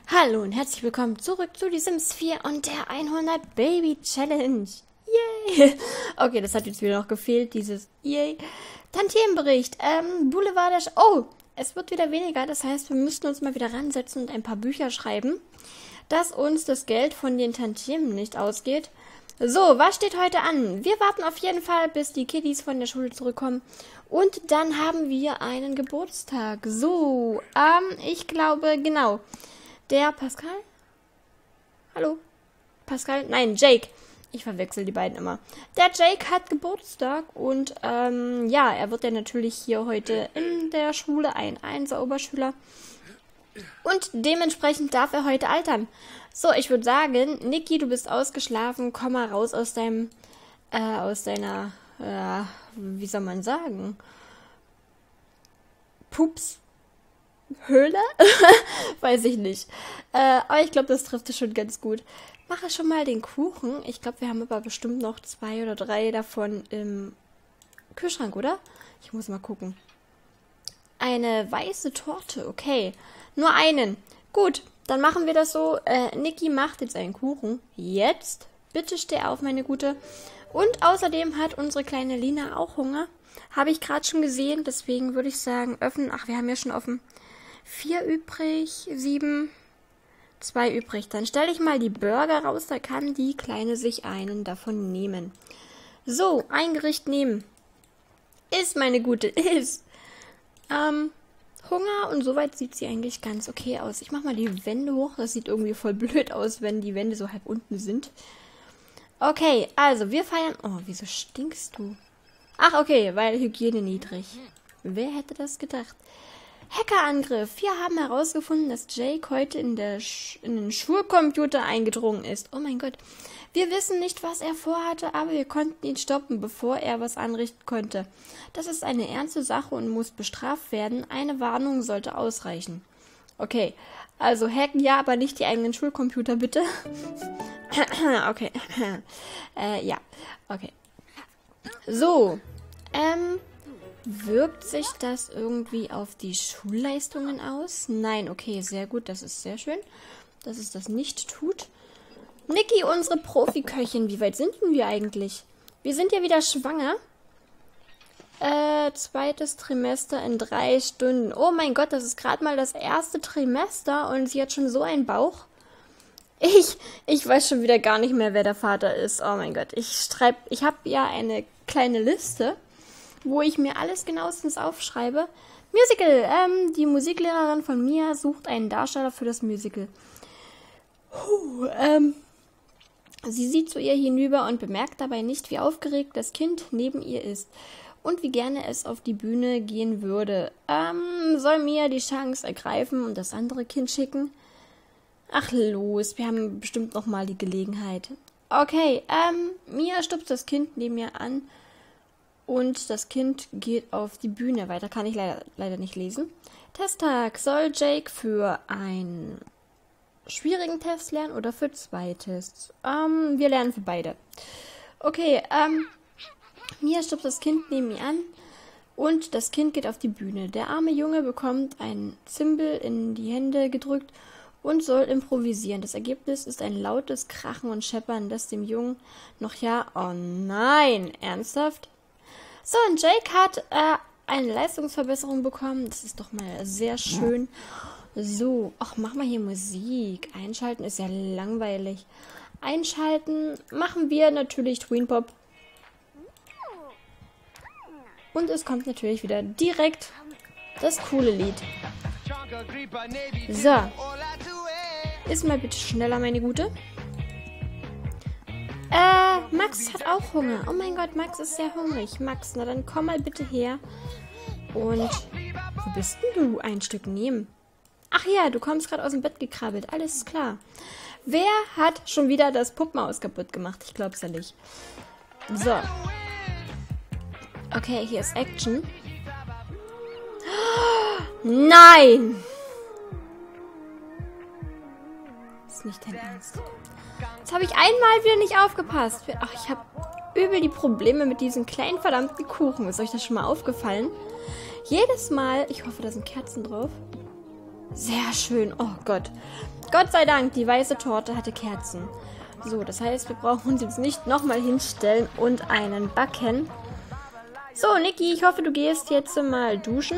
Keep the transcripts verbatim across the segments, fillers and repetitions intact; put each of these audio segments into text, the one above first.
Hallo und herzlich willkommen zurück zu Die Sims vier und der hundert Baby Challenge. Yay! Okay, das hat jetzt wieder noch gefehlt, dieses Yay. Tantiemenbericht, ähm, Boulevard der Sch Oh, es wird wieder weniger, das heißt, wir müssten uns mal wieder ransetzen und ein paar Bücher schreiben, dass uns das Geld von den Tantiemen nicht ausgeht. So, was steht heute an? Wir warten auf jeden Fall, bis die Kiddies von der Schule zurückkommen. Und dann haben wir einen Geburtstag. So, ähm, ich glaube, genau. Der Pascal? Hallo? Pascal? Nein, Jake. Ich verwechsel die beiden immer. Der Jake hat Geburtstag und ähm, ja, er wird ja natürlich hier heute in der Schule ein Einser-Oberschüler. Und dementsprechend darf er heute altern. So, ich würde sagen, Niki, du bist ausgeschlafen. Komm mal raus aus deinem, äh, aus deiner, äh, wie soll man sagen? Pups. Höhle? Weiß ich nicht. Äh, aber ich glaube, das trifft es schon ganz gut. Mache schon mal den Kuchen. Ich glaube, wir haben aber bestimmt noch zwei oder drei davon im Kühlschrank, oder? Ich muss mal gucken. Eine weiße Torte, okay. Nur einen. Gut, dann machen wir das so. Äh, Niki macht jetzt einen Kuchen. Jetzt. Bitte steh auf, meine Gute. Und außerdem hat unsere kleine Lina auch Hunger. Habe ich gerade schon gesehen. Deswegen würde ich sagen, öffnen. Ach, wir haben ja schon offen. Vier übrig, sieben, zwei übrig. Dann stelle ich mal die Burger raus, da kann die Kleine sich einen davon nehmen. So, ein Gericht nehmen. Ist, meine Gute, ist. Ähm, Hunger und soweit sieht sie eigentlich ganz okay aus. Ich mache mal die Wände hoch, das sieht irgendwie voll blöd aus, wenn die Wände so halb unten sind. Okay, also wir feiern... Oh, wieso stinkst du? Ach, okay, weil Hygiene niedrig. Wer hätte das gedacht? Hackerangriff. Wir haben herausgefunden, dass Jake heute in, der Sch in den Schulcomputer eingedrungen ist. Oh mein Gott. Wir wissen nicht, was er vorhatte, aber wir konnten ihn stoppen, bevor er was anrichten konnte. Das ist eine ernste Sache und muss bestraft werden. Eine Warnung sollte ausreichen. Okay, also hacken ja, aber nicht die eigenen Schulcomputer, bitte. Okay. äh, ja, okay. So, ähm... wirkt sich das irgendwie auf die Schulleistungen aus? Nein, okay, sehr gut, das ist sehr schön, dass es das nicht tut. Niki, unsere Profiköchin, wie weit sind denn wir eigentlich? Wir sind ja wieder schwanger. Äh, zweites Trimester in drei Stunden. Oh mein Gott, das ist gerade mal das erste Trimester und sie hat schon so einen Bauch. Ich, ich weiß schon wieder gar nicht mehr, wer der Vater ist. Oh mein Gott, ich schreibe, ich habe ja eine kleine Liste, wo ich mir alles genauestens aufschreibe. Musical. Ähm, die Musiklehrerin von Mia sucht einen Darsteller für das Musical. Puh, ähm, sie sieht zu ihr hinüber und bemerkt dabei nicht, wie aufgeregt das Kind neben ihr ist und wie gerne es auf die Bühne gehen würde. Ähm, soll Mia die Chance ergreifen und das andere Kind schicken? Ach los, wir haben bestimmt noch mal die Gelegenheit. Okay, ähm, Mia stupst das Kind neben ihr an. Und das Kind geht auf die Bühne. Weiter kann ich leider, leider nicht lesen. Testtag. Soll Jake für einen schwierigen Test lernen oder für zwei Tests? Ähm, wir lernen für beide. Okay, ähm, Mia stupst das Kind neben ihr an und das Kind geht auf die Bühne. Der arme Junge bekommt ein Zimbel in die Hände gedrückt und soll improvisieren. Das Ergebnis ist ein lautes Krachen und Scheppern, das dem Jungen noch ja... Oh nein, ernsthaft? So, und Jake hat äh, eine Leistungsverbesserung bekommen. Das ist doch mal sehr schön. So, ach, mach mal hier Musik. Einschalten ist ja langweilig. Einschalten machen wir natürlich Tween Pop. Und es kommt natürlich wieder direkt das coole Lied. So. Ist mal bitte schneller, meine Gute. Äh, Max hat auch Hunger. Oh mein Gott, Max ist sehr hungrig. Max, na dann komm mal bitte her. Und wo bist denn du? Ein Stück nehmen. Ach ja, du kommst gerade aus dem Bett gekrabbelt. Alles ist klar. Wer hat schon wieder das Puppenhaus kaputt gemacht? Ich glaub's ja nicht. So. Okay, hier ist Action. Nein! Das ist nicht dein Ernst. Jetzt habe ich einmal wieder nicht aufgepasst. Ach, ich habe übel die Probleme mit diesem kleinen verdammten Kuchen. Ist euch das schon mal aufgefallen? Jedes Mal, ich hoffe, da sind Kerzen drauf. Sehr schön. Oh Gott. Gott sei Dank, die weiße Torte hatte Kerzen. So, das heißt, wir brauchen uns jetzt nicht nochmal hinstellen und einen backen. So, Niki, ich hoffe, du gehst jetzt mal duschen.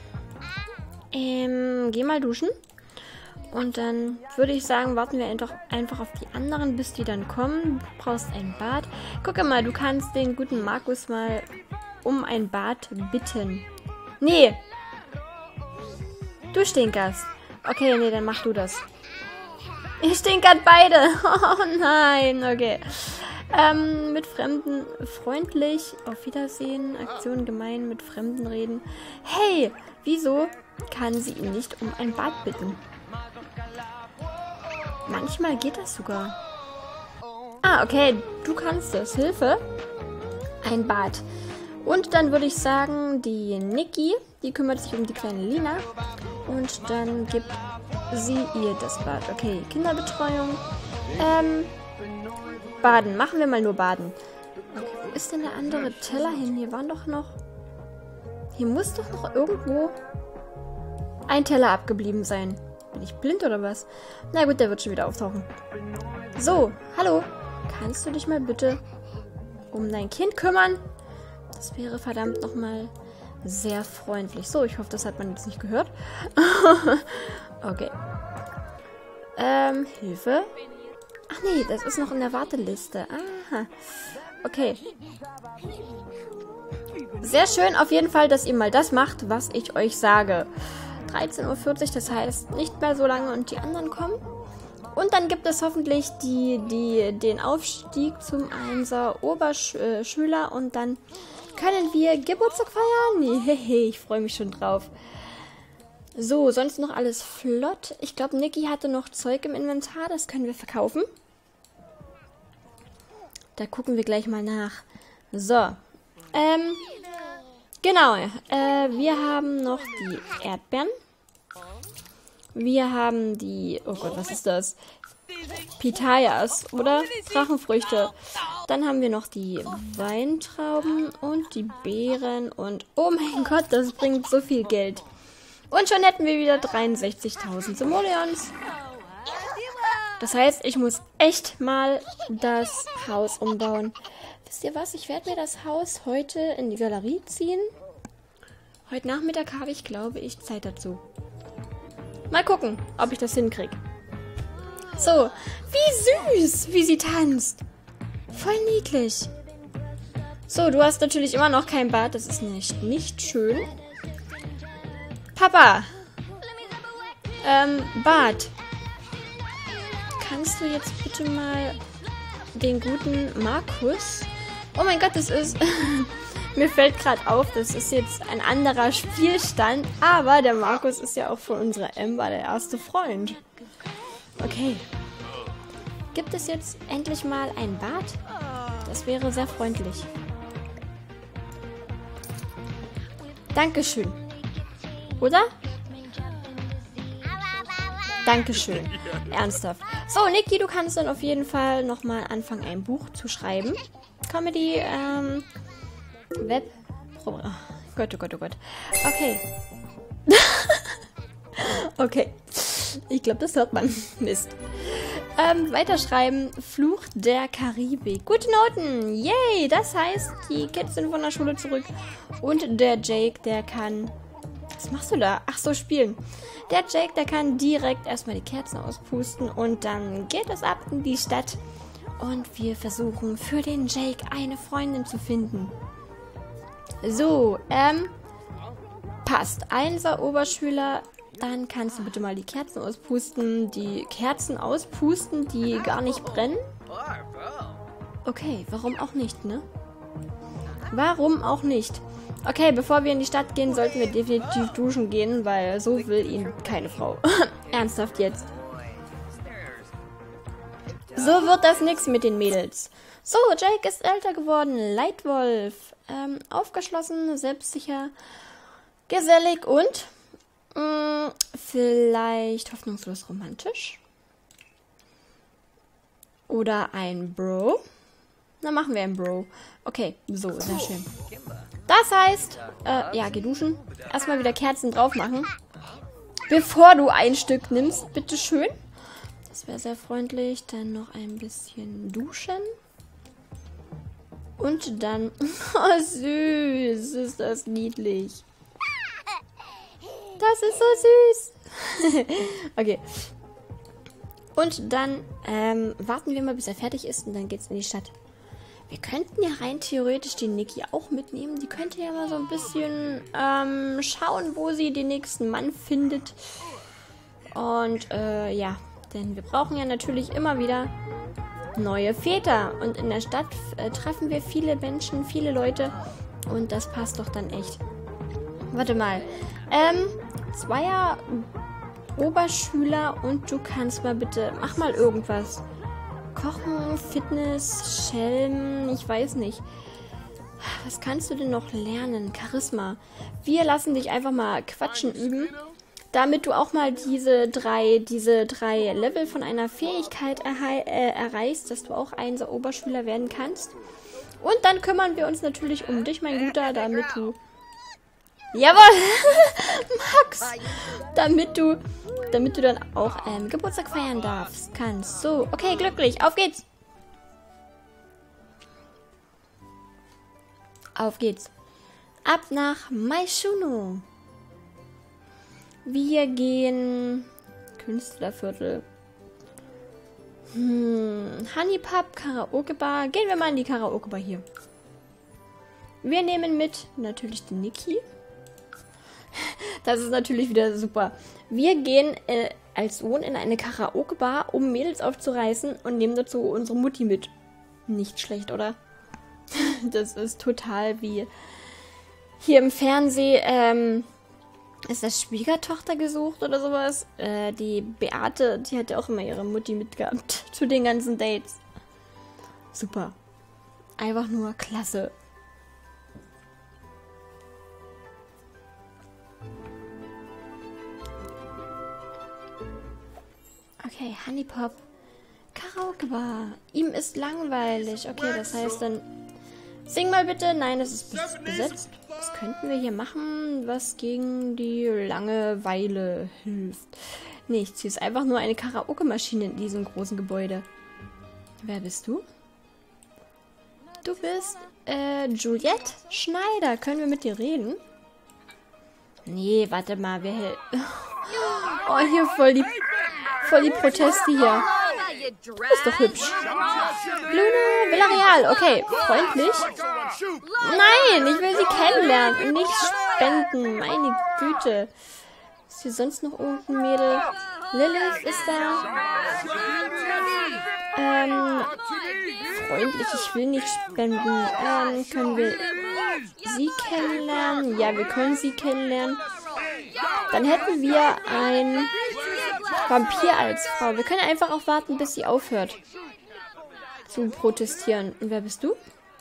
Ähm, geh mal duschen. Und dann würde ich sagen, warten wir einfach, einfach auf die anderen, bis die dann kommen. Du brauchst ein Bad. Guck mal, du kannst den guten Markus mal um ein Bad bitten. Nee. Du stinkerst. Okay, nee, dann mach du das. Ihr stinkert beide. Oh nein, okay. Ähm, mit Fremden freundlich. Auf Wiedersehen. Aktion gemein. Mit Fremden reden. Hey, wieso kann sie ihn nicht um ein Bad bitten? Manchmal geht das sogar. Ah, okay. Du kannst es. Hilfe. Ein Bad. Und dann würde ich sagen, die Niki, die kümmert sich um die kleine Lina. Und dann gibt sie ihr das Bad. Okay, Kinderbetreuung. Ähm, Baden. Machen wir mal nur Baden. Okay, wo ist denn der andere Teller hin? Hier waren doch noch... Hier muss doch noch irgendwo ein Teller abgeblieben sein. Bin ich blind oder was? Na gut, der wird schon wieder auftauchen. So, hallo. Kannst du dich mal bitte um dein Kind kümmern? Das wäre verdammt nochmal sehr freundlich. So, ich hoffe, das hat man jetzt nicht gehört. Okay. Ähm, Hilfe. Ach nee, das ist noch in der Warteliste. Aha. Okay. Sehr schön auf jeden Fall, dass ihr mal das macht, was ich euch sage. dreizehn Uhr vierzig, das heißt nicht mehr so lange und die anderen kommen. Und dann gibt es hoffentlich die, die, den Aufstieg zum Einser Oberschüler und dann können wir Geburtstag feiern. Hehe, ich freue mich schon drauf. So, sonst noch alles flott. Ich glaube, Niki hatte noch Zeug im Inventar, das können wir verkaufen. Da gucken wir gleich mal nach. So, ähm, genau, äh, wir haben noch die Erdbeeren. Wir haben die, oh Gott, was ist das? Pitayas oder Drachenfrüchte. Dann haben wir noch die Weintrauben und die Beeren und oh mein Gott, das bringt so viel Geld. Und schon hätten wir wieder dreiundsechzigtausend Simoleons. Das heißt, ich muss echt mal das Haus umbauen. Wisst ihr was? Ich werde mir das Haus heute in die Galerie ziehen. Heute Nachmittag habe ich, glaube ich, Zeit dazu. Mal gucken, ob ich das hinkriege. So, wie süß, wie sie tanzt. Voll niedlich. So, du hast natürlich immer noch kein Bad. Das ist nicht, nicht schön. Papa. Ähm, Bad. Kannst du jetzt bitte mal den guten Markus... Oh mein Gott, das ist... Mir fällt gerade auf, das ist jetzt ein anderer Spielstand. Aber der Markus ist ja auch von unserer Ember der erste Freund. Okay. Gibt es jetzt endlich mal ein Bad? Das wäre sehr freundlich. Dankeschön. Oder? Dankeschön. Ernsthaft. So, Niki, du kannst dann auf jeden Fall nochmal anfangen, ein Buch zu schreiben. Comedy, ähm, Web... Oh Gott, oh Gott, oh Gott. Okay. Okay. Ich glaube, das hört man. Mist. Ähm, weiterschreiben. Fluch der Karibik. Gute Noten. Yay. Das heißt, die Kids sind von der Schule zurück. Und der Jake, der kann... Was machst du da? Ach so, spielen. Der Jake, der kann direkt erstmal die Kerzen auspusten. Und dann geht es ab in die Stadt. Und wir versuchen für den Jake eine Freundin zu finden. So, ähm... passt. Einser Oberschüler... Dann kannst du bitte mal die Kerzen auspusten. Die Kerzen auspusten, die gar nicht brennen? Okay, warum auch nicht, ne? Warum auch nicht? Okay, bevor wir in die Stadt gehen, sollten wir definitiv duschen gehen, weil so will ihn keine Frau. Ernsthaft jetzt. So wird das nix mit den Mädels. So, Jake ist älter geworden. Leitwolf. Ähm, aufgeschlossen, selbstsicher, gesellig und... Mh, vielleicht hoffnungslos romantisch. Oder ein Bro. Na, machen wir einen Bro. Okay, so, sehr schön. Das heißt, äh, ja, geh duschen. Erstmal wieder Kerzen drauf machen. bevor du ein Stück nimmst, bitteschön. Das wäre sehr freundlich. Dann noch ein bisschen duschen. Und dann... Oh, süß. Ist das niedlich. Das ist so süß. Okay. Und dann ähm, warten wir mal, bis er fertig ist. Und dann geht's in die Stadt. Wir könnten ja rein theoretisch die Niki auch mitnehmen. Die könnte ja mal so ein bisschen ähm, schauen, wo sie den nächsten Mann findet. Und äh, ja, denn wir brauchen ja natürlich immer wieder neue Väter. Und in der Stadt äh, treffen wir viele Menschen, viele Leute. Und das passt doch dann echt. Warte mal. Ähm, Zweier Oberschüler und du kannst mal bitte, mach mal irgendwas. Kochen, Fitness, Schelm, ich weiß nicht. Was kannst du denn noch lernen? Charisma. Wir lassen dich einfach mal quatschen üben, damit du auch mal diese drei, diese drei Level von einer Fähigkeit erhei- äh, erreichst, dass du auch ein Oberschüler werden kannst. Und dann kümmern wir uns natürlich um dich, mein Guter, damit du... Jawohl! Max! Damit du, damit du dann auch ähm, Geburtstag feiern darfst, kannst. So, okay, glücklich. Auf geht's! Auf geht's. Ab nach Maishuno. Wir gehen... Künstlerviertel. Hm, Honeypub, Karaoke Bar. Gehen wir mal in die Karaoke Bar hier. Wir nehmen mit natürlich die Niki. Das ist natürlich wieder super. Wir gehen äh, als Sohn in eine Karaoke-Bar, um Mädels aufzureißen und nehmen dazu unsere Mutti mit. Nicht schlecht, oder? Das ist total wie hier im Fernsehen. Ähm, ist das Schwiegertochter gesucht oder sowas? Äh, die Beate, die hat ja auch immer ihre Mutti mitgehabt zu den ganzen Dates. Super. Einfach nur klasse. Okay, Honeypop. Karaoke Bar. Ihm ist langweilig. Okay, das heißt dann... Sing mal bitte. Nein, es ist bes- besetzt. Was könnten wir hier machen, was gegen die Langeweile hilft? Nichts. Hier ist einfach nur eine Karaoke-Maschine in diesem großen Gebäude. Wer bist du? Du bist äh, Juliette Schneider. Können wir mit dir reden? Nee, warte mal. Wer... Oh, hier voll die... Voll die Proteste hier. Du bist doch hübsch. Luna Villarreal. Okay, freundlich. Nein, ich will sie kennenlernen und nicht spenden. Meine Güte. Ist hier sonst noch irgendein Mädel? Lilith ist da. Ähm, freundlich, ich will nicht spenden. Ähm, können wir sie kennenlernen? Ja, wir können sie kennenlernen. Dann hätten wir ein... Vampir als Frau. Wir können einfach auch warten, bis sie aufhört zu protestieren. Und wer bist du? Du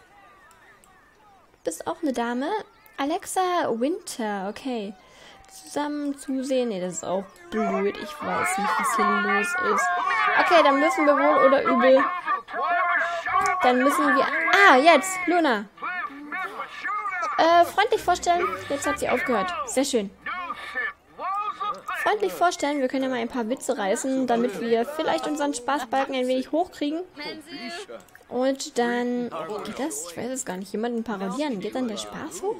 bist auch eine Dame. Alexa Winter. Okay. Zusammen zusehen. Nee, das ist auch blöd. Ich weiß nicht, was hier los ist. Okay, dann müssen wir wohl oder übel. Dann müssen wir... Ah, jetzt. Luna. Äh, freundlich vorstellen. Jetzt hat sie aufgehört. Sehr schön. Freundlich vorstellen, wir können ja mal ein paar Witze reißen, damit wir vielleicht unseren Spaßbalken ein wenig hochkriegen. Und dann... Geht das? Ich weiß es gar nicht. Jemanden parodieren. Geht dann der Spaß hoch?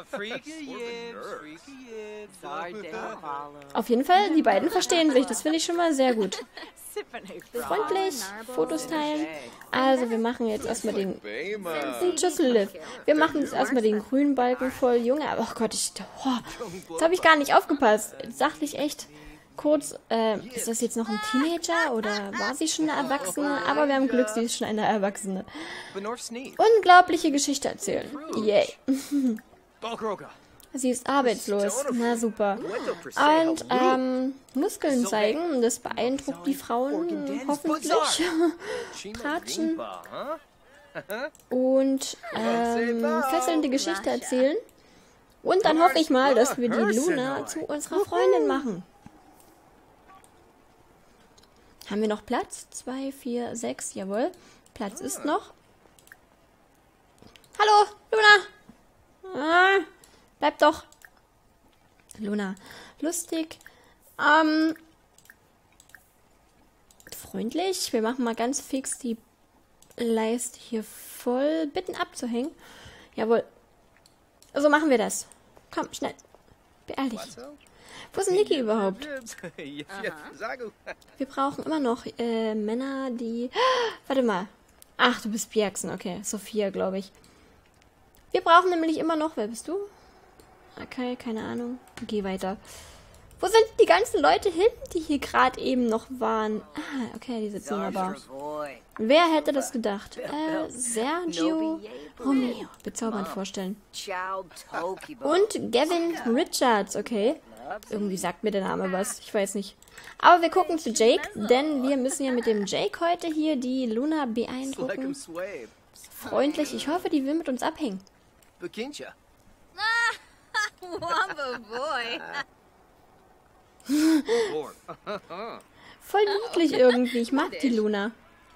Auf jeden Fall, die beiden verstehen sich. Das finde ich schon mal sehr gut. Freundlich, Fotos teilen. Also wir machen jetzt erstmal den... Tschüss, Lilith. Wir machen jetzt erstmal den grünen Balken voll. Junge, aber oh Gott, ich... Oh, jetzt habe ich gar nicht aufgepasst. Jetzt dachte ich echt kurz, äh, ist das jetzt noch ein Teenager oder war sie schon eine Erwachsene? Aber wir haben Glück, sie ist schon eine Erwachsene. Unglaubliche Geschichte erzählen. Yay. Sie ist arbeitslos. Na super. Und ähm, Muskeln zeigen, das beeindruckt die Frauen hoffentlich. Tratschen. Und ähm, fesselnde Geschichte erzählen. Und dann hoffe ich mal, dass wir die Luna zu unserer Freundin machen. Haben wir noch Platz? Zwei, vier, sechs, jawohl. Platz ist noch. Hallo, Luna! Ah. Bleib doch. Luna. Lustig. Ähm, freundlich. Wir machen mal ganz fix die Leiste hier voll. Bitten abzuhängen. Jawohl. So machen wir das. Komm, schnell. Beeil dich. Wo ist Niki überhaupt? Wir brauchen immer noch äh, Männer, die... Warte mal. Ach, du bist Bjergsen. Okay, Sophia, glaube ich. Wir brauchen nämlich immer noch... Wer bist du? Okay, keine Ahnung. Geh weiter. Wo sind die ganzen Leute hin, die hier gerade eben noch waren? Ah, okay, die sitzen aber. Wer hätte das gedacht? Äh, Sergio Romeo. Bezaubernd vorstellen. Und Gavin Richards, okay. Irgendwie sagt mir der Name was, ich weiß nicht. Aber wir gucken zu Jake, denn wir müssen ja mit dem Jake heute hier die Luna beeindrucken. Freundlich, ich hoffe, die will mit uns abhängen. Voll niedlich irgendwie, ich mag die Luna.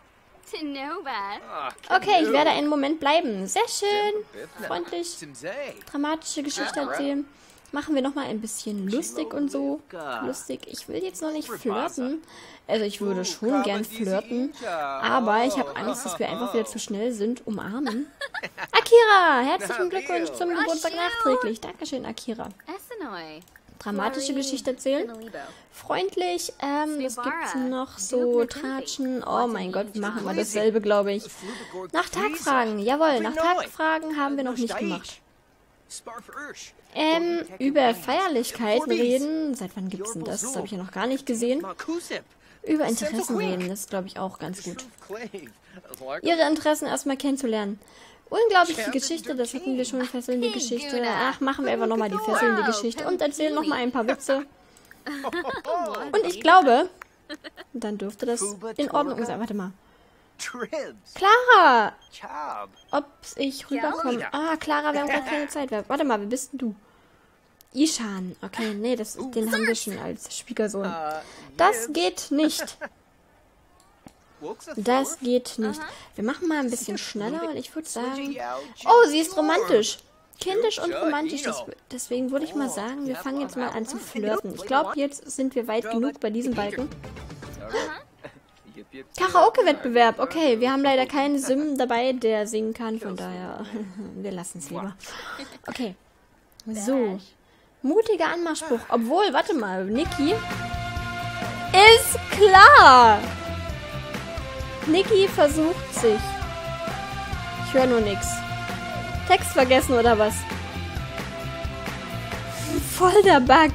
Okay, ich werde einen Moment bleiben. Sehr schön, freundlich, dramatische Geschichte erzählen. Machen wir nochmal ein bisschen lustig und so. Lustig. Ich will jetzt noch nicht flirten. Also ich würde schon gern flirten. Aber ich habe Angst, dass wir einfach wieder zu schnell sind. Umarmen. Akira! Herzlichen Glückwunsch zum Geburtstag nachträglich. Dankeschön, Akira. Dramatische Geschichte erzählen. Freundlich. Ähm, was gibt's noch? So, Tratschen. Oh mein Gott, wir machen mal dasselbe, glaube ich. Nach Tag fragen. Jawohl, nach Tag fragen haben wir noch nicht gemacht. Ähm, über Feierlichkeiten reden. Seit wann gibt's denn das? Das habe ich ja noch gar nicht gesehen. Über Interessen reden, das ist, glaube ich, auch ganz gut. Ihre Interessen erstmal kennenzulernen. Unglaubliche Geschichte, das hatten wir schon, fesselnde Geschichte. Ach, machen wir einfach nochmal die fesselnde Geschichte und erzählen nochmal ein paar Witze. Und ich glaube, dann dürfte das in Ordnung sein. Warte mal. Clara! Ob ich rüberkomme? Ah, Clara, wir haben gerade keine Zeit. Warte mal, wer bist denn du? Ishan. Okay, nee, das, den haben wir schon als Schwiegersohn. Das geht nicht. Das geht nicht. Wir machen mal ein bisschen schneller und ich würde sagen... Oh, sie ist romantisch. Kindisch und romantisch. Das, deswegen würde ich mal sagen, wir fangen jetzt mal an zu flirten. Ich glaube, jetzt sind wir weit genug bei diesem Balken. Karaoke-Wettbewerb. Okay, wir haben leider keinen Sim dabei, der singen kann. Von daher, wir lassen es lieber. Okay. So. Mutiger Anmachspruch. Obwohl, warte mal, Niki ist klar. Niki versucht sich. Ich höre nur nichts. Text vergessen oder was? Voll der Bug.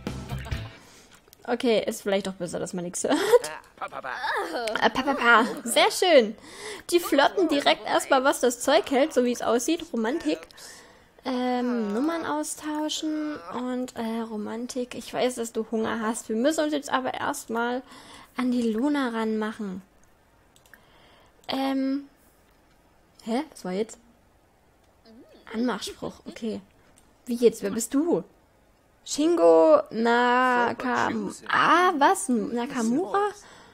Okay, ist vielleicht doch besser, dass man nichts hört. Äh, pa, pa, pa. Sehr schön. Die flirten direkt erstmal, was das Zeug hält, so wie es aussieht. Romantik. Ähm, Nummern austauschen und äh, Romantik. Ich weiß, dass du Hunger hast. Wir müssen uns jetzt aber erstmal an die Luna ranmachen. Ähm. Hä? Was war jetzt? Anmachspruch. Okay. Wie jetzt? Wer bist du? Shingo Nakamura. Ah, was? Nakamura?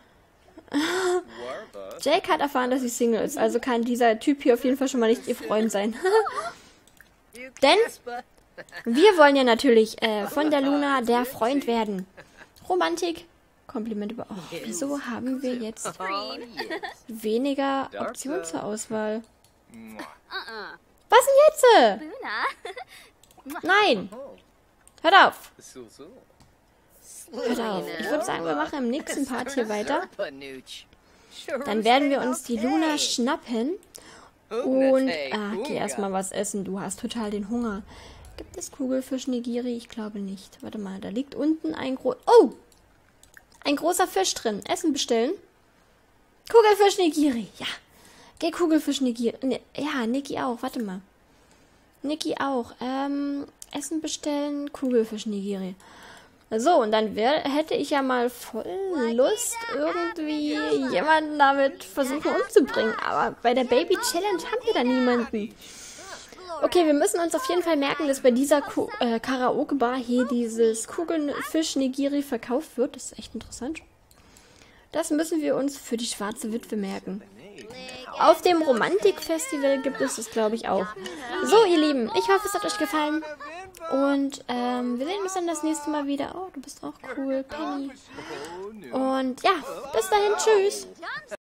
Jake hat erfahren, dass sie Single ist. Also kann dieser Typ hier auf jeden Fall schon mal nicht ihr Freund sein. Denn wir wollen ja natürlich äh, von der Luna der Freund werden. Romantik. Komplimente über... Oh, wieso haben wir jetzt weniger Optionen zur Auswahl? Was denn jetzt? Nein. Hört auf. Hört auf. Ich würde sagen, wir machen im nächsten Part hier weiter. Dann werden wir uns die Luna schnappen. Und, ah, geh erstmal was essen. Du hast total den Hunger. Gibt es Kugelfisch-Nigiri? Ich glaube nicht. Warte mal, da liegt unten ein gro... Oh! Ein großer Fisch drin. Essen bestellen. Kugelfisch-Nigiri. Ja. Geh Kugelfisch-Nigiri. Ne, ja, Niki auch. Warte mal. Niki auch. Ähm, Essen bestellen. Kugelfisch-Nigiri. So, und dann wär, hätte ich ja mal voll Lust, irgendwie jemanden damit versuchen umzubringen. Aber bei der Baby Challenge haben wir da niemanden. Okay, wir müssen uns auf jeden Fall merken, dass bei dieser äh, Karaoke-Bar hier dieses Kugelfisch-Nigiri verkauft wird. Das ist echt interessant. Das müssen wir uns für die schwarze Witwe merken. Auf dem Romantik-Festival gibt es das, glaube ich, auch. So, ihr Lieben, ich hoffe, es hat euch gefallen. Und ähm, wir sehen uns dann das nächste Mal wieder. Oh, du bist auch cool, Penny. Und ja, bis dahin, tschüss.